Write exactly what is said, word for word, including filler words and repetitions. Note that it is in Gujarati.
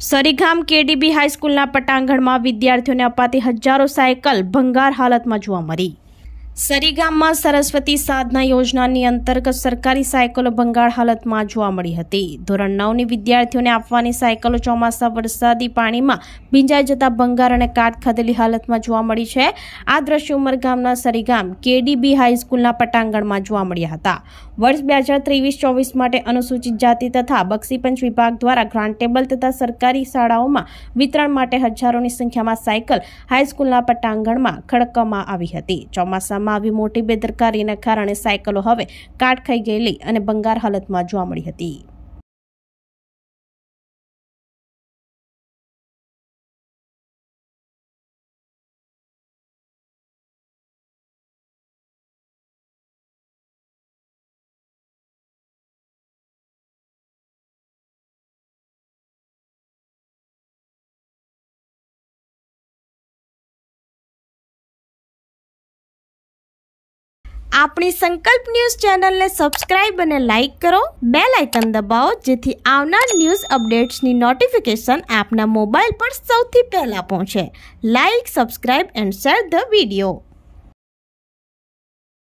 સરીગામ કેડીબી હાઈસ્કૂલના પટાંગણમાં વિદ્યાર્થીઓને અપાતી હજારો સાયકલ ભંગાર હાલતમાં જોવા મળી। સરીગામમાં સરસ્વતી સાધના યોજનાની અંતર્ગત સરકારી સાયકલો ભંગાર હાલતમાં જોવા મળી હતી। ધોરણ નવની વિદ્યાર્થીઓને આપવાની સાયકલો ચોમાસા વરસાદી પાણીમાં ભીંજાઈ જતા ભંગાર અને કાટ ખાધેલી હાલતમાં જોવા મળી છે। આ દ્રશ્યો ઉમરગામના સરીગામ કેડીબી હાઈસ્કૂલના પટાંગણમાં જોવા મળ્યા હતા। વર્ષ બે હજાર ત્રેવીસ ચોવીસ માટે અનુસૂચિત જાતિ તથા બક્ષીપંચ વિભાગ દ્વારા ગ્રાન્ટેબલ તથા સરકારી શાળાઓમાં વિતરણ માટે હજારોની સંખ્યામાં સાયકલ હાઈસ્કૂલના પટાંગણમાં ખડકવામાં આવી હતી। ચોમાસા આવી મોટી બેદરકારીના કારણે સાયકલો હવે કાટ ખાઈ ગયેલી અને ભંગાર હાલતમાં જોવા મળી હતી। આપણી સંકલ્પ ન્યૂઝ ચેનલને સબસ્ક્રાઇબ અને લાઇક કરો, બેલ આઇકન દબાવો જેથી આવનાર ન્યૂઝ અપડેટ્સની નોટિફિકેશન આપના મોબાઈલ પર સૌથી પહેલા પહોંચે। Like, subscribe and share the video.